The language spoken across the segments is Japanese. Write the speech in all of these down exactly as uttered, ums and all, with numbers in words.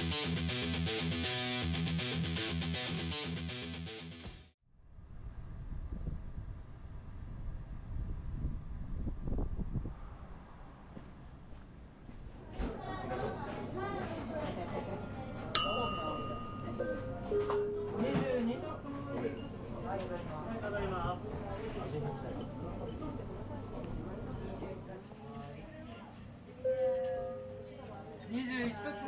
にじゅういちと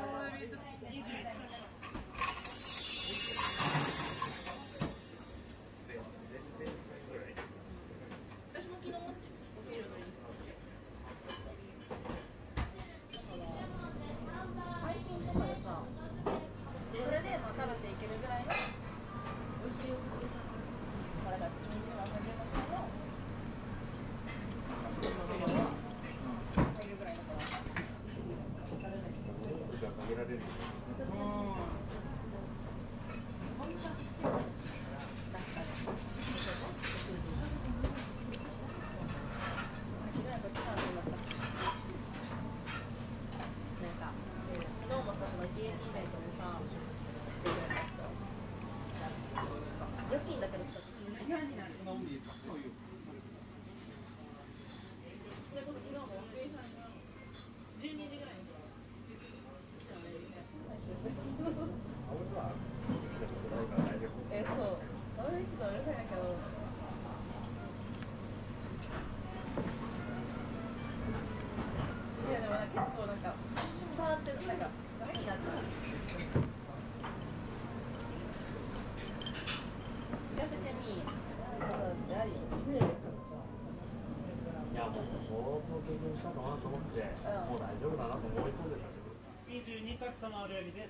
にじゅうに択様お料理です。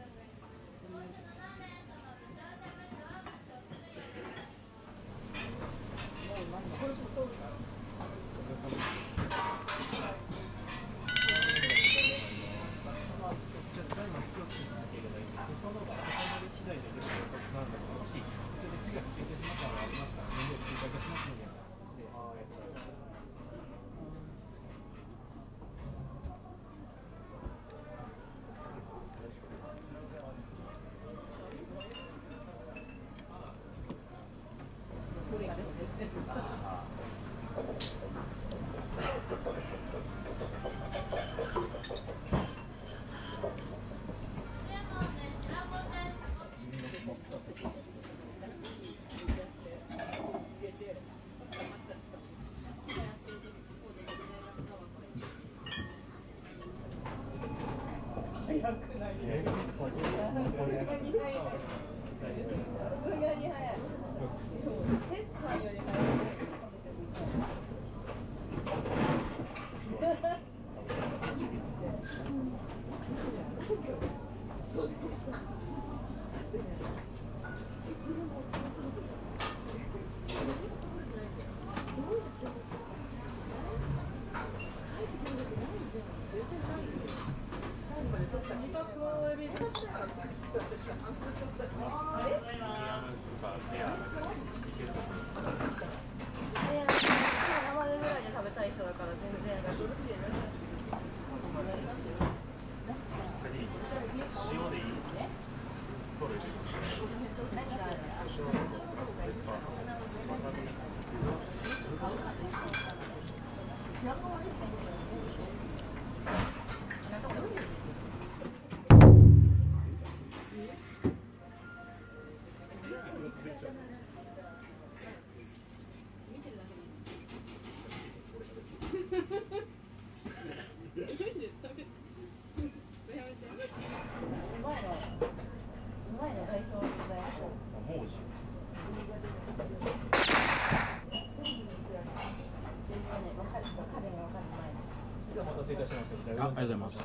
早くないね。さすがに早い。テツさんより早い。あ、ありがとうございます。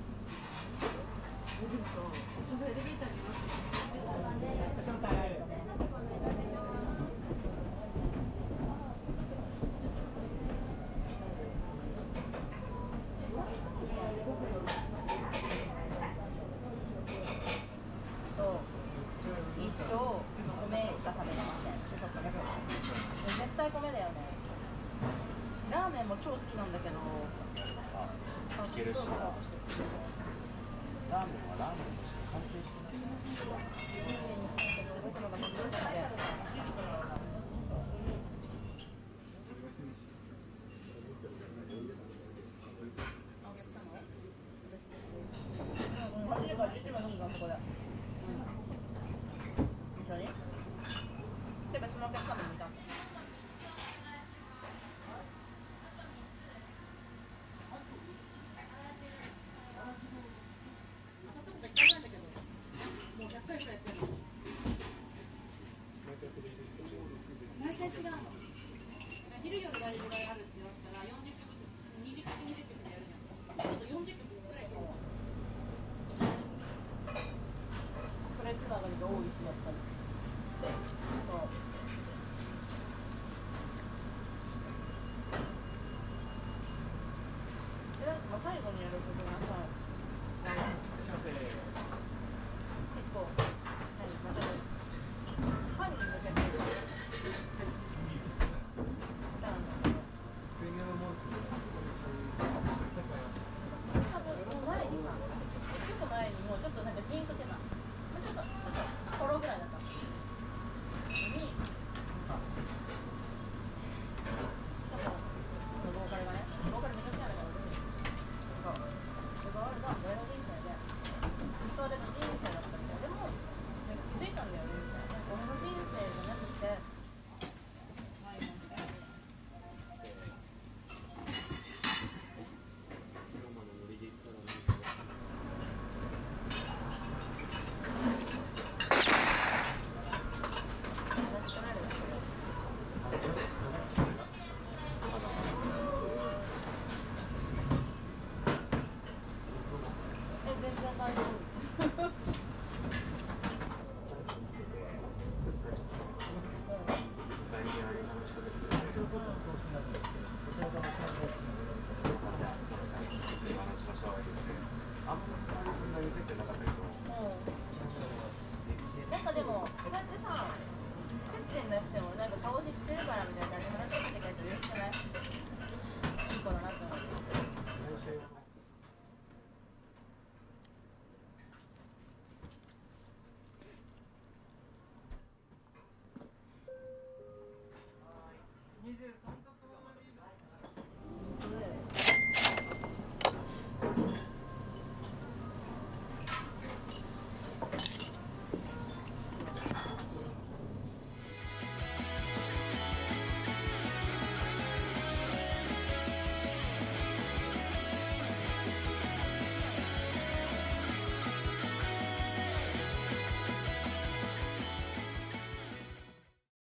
一生米しか食べれません。主食絶対米だよね。ラーメンも超好きなんだけど。いけるし。ララーメンはラーメンとして完成してない。 僕のがめっちゃ好きで。はちじからじゅういちじまで飲むからそこで。一緒に？で別のお客さんも見た。 昼夜ライブがあるってなったらよんじゅっきょく、にじゅっきょく、にじゅっきょくでやるじゃん。ちょっとよんじゅっきょくぐらい。 プレスつながりが多い人だったり。そう。で、なんかまあ最後にやることがさ、結構、何、まあちょっと、ファンに向けて、多分もう前にさ、結構前にもうちょっとなんかジーンとしてた。もうちょっと、ちょっと、コロぐらいだった。に、多分、ボーカルがね、ボーカルめちゃくちゃだから、そう。すごい、俺の人生で、人での人生だったみたいな。でも、気づいたんだよね、みたいな。俺の人生じゃなくて、全然大丈夫。